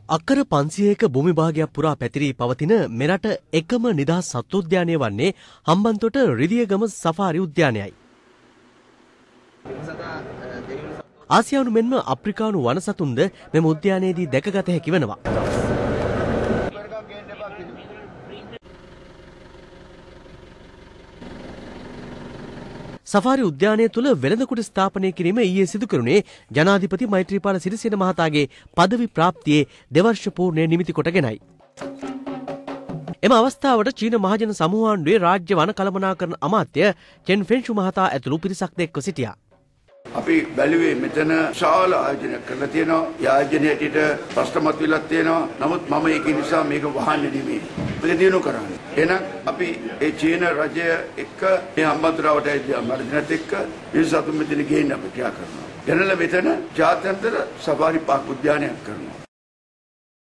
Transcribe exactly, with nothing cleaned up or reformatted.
අක්කර පන්සියයක භූමි භාගයක් පුරා පැතිරී පවතින මෙරට එකම නිදහස් සත්වෝද්‍යානය වන්නේ හම්බන්තොට රිදියගම සෆාරි උද්‍යානයයි. ආසියානු මෙන්ම අප්‍රිකානු වනසතුන්ද මෙම උද්‍යානයේදී දැකගත හැකි වෙනවා. සෆාරි උද්‍යානය තුළ වෙළඳ ස්ථාපනය කිරීම ඊයේ සිදු කරුණේ ජනාධිපති මෛත්‍රීපාල සිරිසේන මහතාගේ පදවි ප්‍රාප්තියේ දෙවර්ෂ පූර්ණය නිමිති කොටගෙනයි. එම අවස්ථාවට චීන මහජන සමූහාණ්ඩුවේ රාජ්‍ය වන කළමනාකරණ අමාත්‍ය චෙන් ෆෙන්ෂු මහතා ඇතුළු පිරිසක් එක්ව සිටියා. අපි බැලුවේ මෙතන ශාල ආයෝජනයක් කරලා තියෙනවා. ඒ ආයෝජනයේ ඇටියට ප්‍රශ්න මතුවලා තියෙනවා. නමුත් මම ඒක නිසා මේක වහන්නේ නෙමෙයි. මේක දිනු කරන්නේ. එහෙනම් අපි ඒ චීන රජය එක්ක මේ හම්බන්තොටට ඇවිල්ලා මර්ධනත් එක්ක විසතුම් මෙතන ගේන්න අපි ක්‍රියා කරනවා. දැනලා මෙතන ජාත්‍යන්තර සෆාරි පාක් උද්‍යානයක් කරනවා.